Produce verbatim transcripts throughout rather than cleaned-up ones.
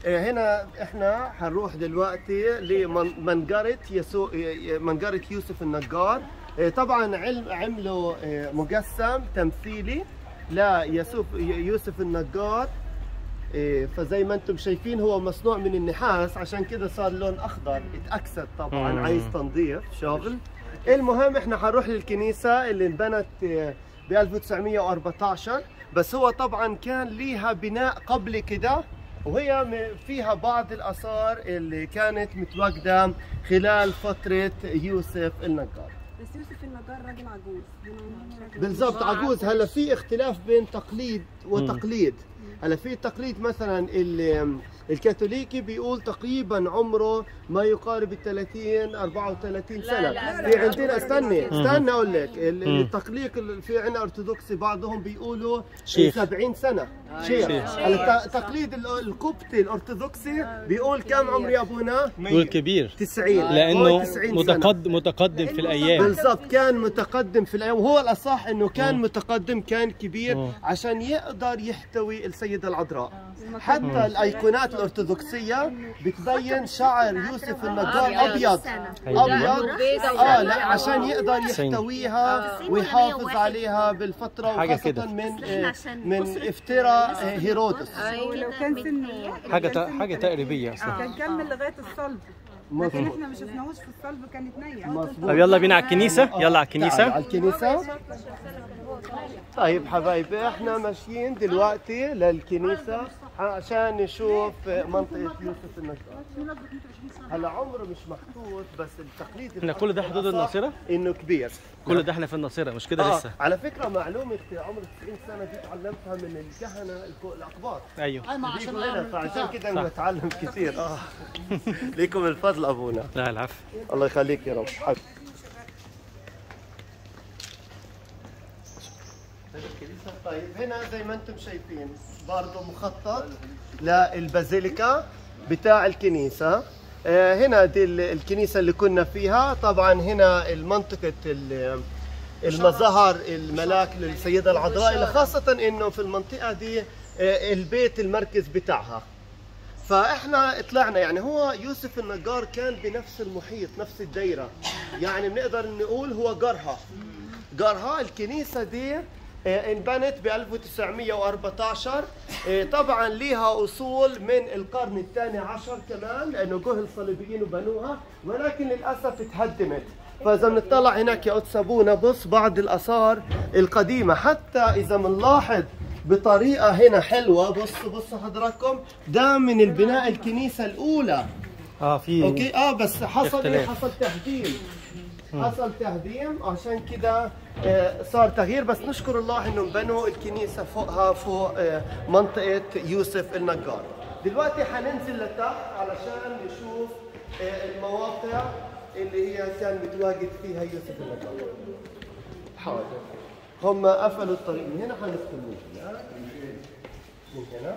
هنا احنا حنروح دلوقتي لمنقرة يسوع منقرة يوسف النجار. طبعا علم عملوا مجسم تمثيلي ليوسف يوسف النجار. فزي ما انتم شايفين هو مصنوع من النحاس، عشان كده صار لون اخضر، اتأكسد طبعا، عايز تنظيف شغل. المهم احنا حنروح للكنيسة اللي انبنت ب ألف وتسعمية وأربعطعش، بس هو طبعا كان ليها بناء قبل كده، وهي فيها بعض الآثار اللي كانت متواجدة خلال فترة يوسف النجار. بس يوسف النجار راجل عجوز. بالضبط عجوز. هلا في اختلاف بين تقليد وتقليد. هلا في تقليد مثلا الكاثوليكي بيقول تقريبا عمره ما يقارب ال ثلاثين أربعة وثلاثين سنه. لا لا لا في عندنا استني استنى اقول لك التقليد في عندنا ارثوذكسي بعضهم بيقولوا سبعين سنه شيخ. التقليد القبطي الارثوذكسي بيقول كم عمر يا ابونا؟ بيقول كبير تسعين، لانه متقدم متقدم في الايام. بالضبط كان متقدم في الايام، وهو الاصح انه كان متقدم، كان كبير عشان يقدر يحتوي السيده العذراء. حتى الايقونات الارثوذكسيه بتبين شعر يوسف النجار ابيض ابيض اه لا عشان يقدر يحتويها ويحافظ عليها بالفتره، وخاصه من من افتراء هيرودس. ولو كان سنه حاجه حاجه تقريبيه اصلا كان كمل لغايه الصلب، لكن احنا ما شفناهوش في الصلب، كانت نيه. طب يلا بينا على الكنيسه، يلا على الكنيسه. على الكنيسه. طيب حبايبي احنا ماشيين دلوقتي للكنيسة عشان نشوف منطقة يوسف النجار. هلا عمره مش محطوط، بس التقليد احنا كل ده حدود الناصرة؟ انه كبير. كل ده احنا في الناصرة مش كده آه. لسه؟ على فكرة معلومة عمر تسعين سنة دي تعلمتها من الكهنة فوق الأقباط. ايوه. بيجوا هنا فعشان كده بنتعلم كثير. اه ليكم الفضل ابونا. لا العفو. الله يخليك يا رب. حب. طيب هنا زي ما انتم شايفين برضه مخطط للبازيليكا بتاع الكنيسة. هنا دي الكنيسة اللي كنا فيها. طبعا هنا المنطقة المظهر الملاك للسيدة العذراء، اللي خاصة انه في المنطقة دي البيت المركز بتاعها. فاحنا طلعنا يعني هو يوسف النجار كان بنفس المحيط، نفس الدايرة، يعني بنقدر نقول هو جارها. جارها الكنيسة دي انبنت ب ألف وتسعمية وأربعطعش. طبعا ليها اصول من القرن الثاني عشر كمان، لانه جه الصليبيين وبنوها، ولكن للاسف اتهدمت. فاذا بنطلع هناك يا قدس ابونا بص بعض الاثار القديمه، حتى اذا بنلاحظ بطريقه هنا حلوه. بصوا بصوا حضراتكم، ده من البناء الكنيسه الاولى. اه في اوكي اه بس حصل ايه؟ حصل تهديم. حصل تهديم عشان كده صار تغيير، بس نشكر الله انهم بنوا الكنيسه فوقها فوق منطقه يوسف النجار. دلوقتي حننزل لتحت علشان نشوف المواقع اللي هي كان متواجد فيها يوسف النجار. حاضر. هم قفلوا الطريق من هنا، حندخل من هنا. من هنا.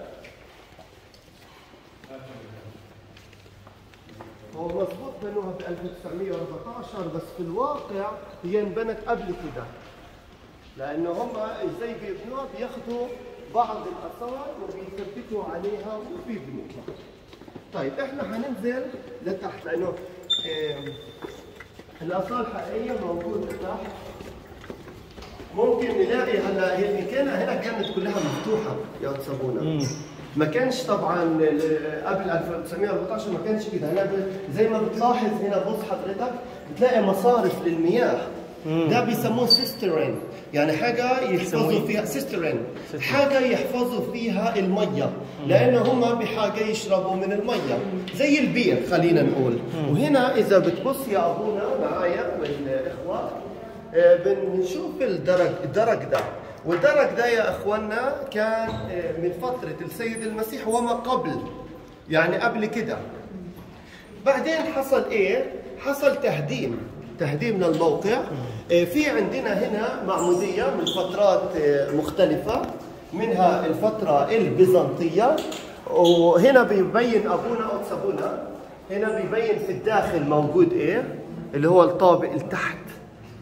هو مضبوط بنوها ب ألف وتسعمية وأربعطعش، بس في الواقع هي انبنت قبل كده، لانه هم ازاي بيبنوها بياخذوا بعض الاثار وبيثبتوا عليها وبيبنوها. طيب احنا حننزل لتحت لانه اه الاثار الحقيقيه موجوده تحت. ممكن نلاقي هلا هي كان هنا كانت كلها مفتوحه يا تصابونا. ما كانش طبعا قبل ألف وتسعمية وأربعطعش ما كانش كده. هنا زي ما بتلاحظ هنا بص حضرتك بتلاقي مصارف للمياه. ده بيسموه سيسترين، يعني حاجه يحفظوا فيها سيسترين، حاجه يحفظوا فيها الميه، لانه هم بحاجه يشربوا من الميه زي البير خلينا نقول. وهنا اذا بتبص يا ابونا معايا والاخوه بنشوف الدرج الدرج ده، والدرج ده يا اخوانا كان من فتره السيد المسيح وما قبل، يعني قبل كده. بعدين حصل ايه؟ حصل تهديم، تهديم للموقع. في عندنا هنا معموديه من فترات مختلفه، منها الفتره البيزنطيه، وهنا بيبين ابونا قدس ابونا، هنا بيبين في الداخل موجود ايه؟ اللي هو الطابق التحت.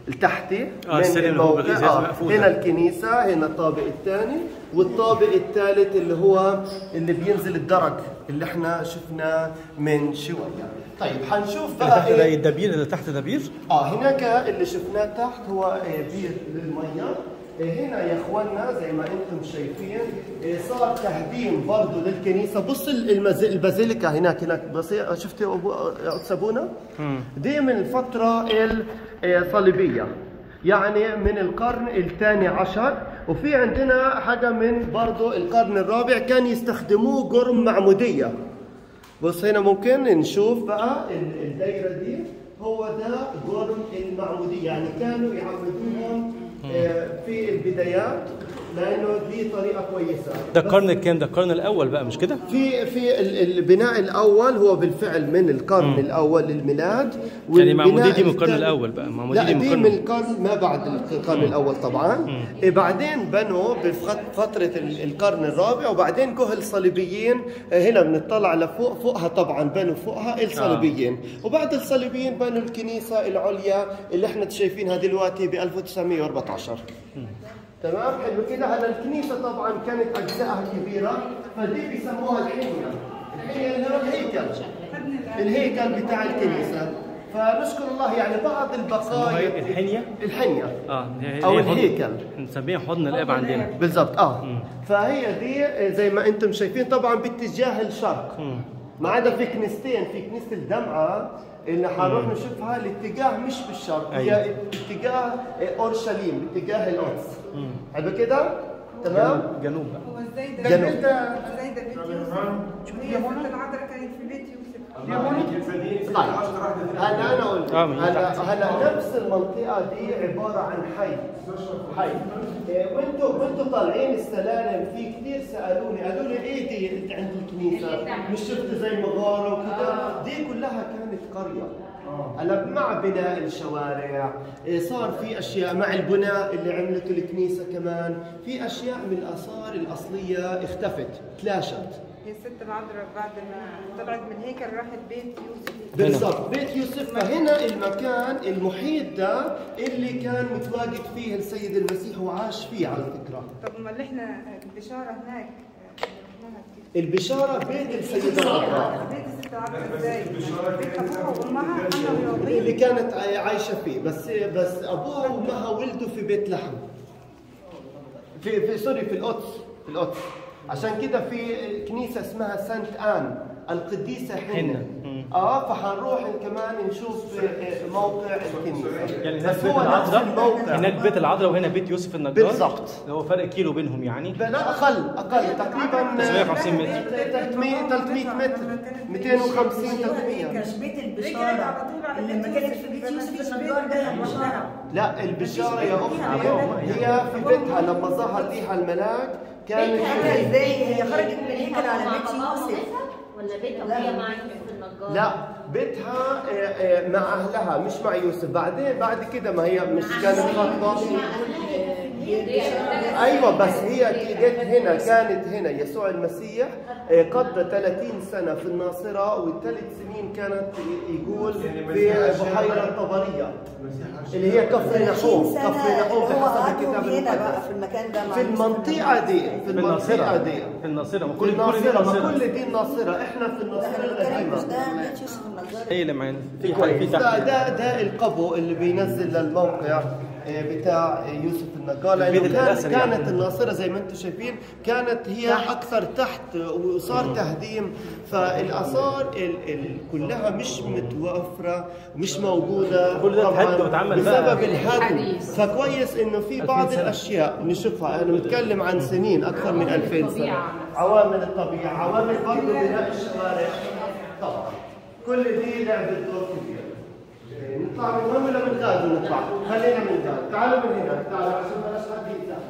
التحتي آه، السلم اللي هو بالإزاز آه. مقفول هنا ده. الكنيسة، هنا الطابق الثاني، والطابق الثالث اللي هو اللي بينزل الدرج اللي احنا شفناه من شوية. طيب حنشوف بقى تحت ده ايه. الدبير اللي تحت دبير. اه هناك اللي شفناه تحت هو آه، بير للمية. هنا يا اخواننا زي ما انتم شايفين صار تهديم برضه للكنيسه. بص المز- البازيليكا هناك هناك بس شفتوا ابو ابونا دي من الفتره الصليبيه، يعني من القرن الثاني عشر. وفي عندنا حاجه من برضه القرن الرابع كان يستخدموه قرم معموديه. بص هنا ممكن نشوف بقى الدايره دي، هو ده قرم المعموديه، يعني كانوا يعمدوهم في البدايات لانه دي طريقه كويسه. ده القرن الكام؟ ده القرن الاول بقى مش كده؟ في في ال- البناء الاول هو بالفعل من القرن مم. الاول للميلاد. يعني معموديه دي من القرن الثاني- الاول بقى، معموديه لا دي من دي القرن من القرن ما بعد القرن مم. الاول طبعا. مم. بعدين بنوا بفتره ال- القرن الرابع، وبعدين جه الصليبيين. هنا بنطلع لفوق، فوقها طبعا بنوا فوقها الصليبيين. آه. وبعد الصليبيين بنوا الكنيسه العليا اللي احنا شايفينها دلوقتي ب ألف وتسعمئة وأربعة عشر. مم. تمام حلو كده. هلا الكنيسه طبعا كانت اجزائها كبيره، فدي بيسموها الحنيه. الحنيه اللي هو الهيكل، الهيكل بتاع الكنيسه. فنشكر الله يعني بعض البقايا. الحنيه الحنيه اه هي او هي الهيكل بنسميها حضن الاب عندنا بالضبط. اه مم. فهي دي زي ما انتم شايفين طبعا باتجاه الشرق، مم. ما عدا في كنيستين، في كنيسه الدمعه اللي حنروح نشوفها الاتجاه مش بالشرق. أيوة. هي اتجاه اورشليم، اتجاه القدس. حلو كده تمام. جنوب بقى. هو ازاي ده جنوب. ازاي ده بيت يوسف؟ هي الست العذراء كانت في بيت يوسف. طيب هلا انا قلت آه، من هلا تحت. هلا نفس المنطقه دي عباره عن حي. حي إيه، وانتوا وانتوا طالعين السلالم في كثير سالوني قالوا لي ايه دي عند الكنيسه؟ مش شفت زي مغاره وكذا؟ دي كلها كانت قريه. هلا مع بناء الشوارع إيه، صار في اشياء مع البناء اللي عملته الكنيسه كمان، في اشياء من الاثار الاصليه اختفت، تلاشت. هي الست العذراء بعد ما طلعت من الهيكل راحت بيت يوسف. بالضبط بيت يوسف. فهنا المكان المحيط ده اللي كان متواجد فيه السيد المسيح وعاش فيه على فكره. طب امال احنا البشاره هناك البشاره بيت السيده العذراء بيت الست العذراء ازاي؟ بيت ابوها وامها حنا اللي ويوبيل. كانت عايشه فيه، بس بس ابوها وامها ولدوا في بيت لحم، في في سوري في القدس، في القدس. عشان كده في كنيسه اسمها سانت آن القديسه حنة. اه فحنروح كمان نشوف موقع الكنيسه. يعني هناك بس بيت هو نفس العذراء، الموقع. هناك بيت العذراء وهنا بيت يوسف النجار. بالضبط. اللي هو فرق كيلو بينهم يعني. لا اقل اقل تقريبا تسعمئة وخمسين متر. ثلاثمئة ثلاثمئة متر، مئتين وخمسين ثلاثمئة. مش بيت البشارة اللي لما كانت في بيت يوسف النجار ده البشارة. لا البشاره يا اختي هي في بيتها لما ظهر ليها الملاك كانت بيتها ازاي؟ هي خرجت من الهيكل على بيت يوسف ولا بيتها وهي مع يوسف النجار؟ لا بيتها آه، آه، مع اهلها مش مع يوسف. بعدين بعد كده ما هي مش كانت خاطبه. ايوه بس هي جت هنا، كانت هنا يسوع المسيح آه، قضى ثلاثين سنه في الناصره، والثلاث سنين كانت يقول في بحيره طبريه اللي هي كفر نحوم. كفر نحوم بحسب الكتاب هنا بقى المقدس في المكان ده في المنطقه دي، في المنطقه دي في الناصره. ما في كل كل دي الناصره. ما الناصره. كل دي الناصره، احنا في الناصره الكلام مش القديمه. ده بيت يوسف النجار. هي اللي معانا في حاجه في كويس. ده تحت. ده ده القبو اللي بينزل للموقع آه، بتاع يوسف النجار. لانه البيت كان الأثري يعني. كانت الناصره زي ما انتم شايفين كانت هي اكثر تحت، وصار تهديم. فالاثار ال ال كلها مش متوفره، مش موجوده كل ده طبعاً اتهد واتعمل بقى. بسبب الهدم. فكويس انه في بعض الاشياء نشوفها. انا بتكلم عن سنين اكثر من ألفين سنه. عوامل الطبيعه، عوامل برضه بناء الشوارع طبعا، كل دي لعبت دور كبير. نطلع من هون ولا من غاد؟ نطلع، خلينا من غاد. تعالوا من هنا، تعالوا عشان بلاش حد يتزحم.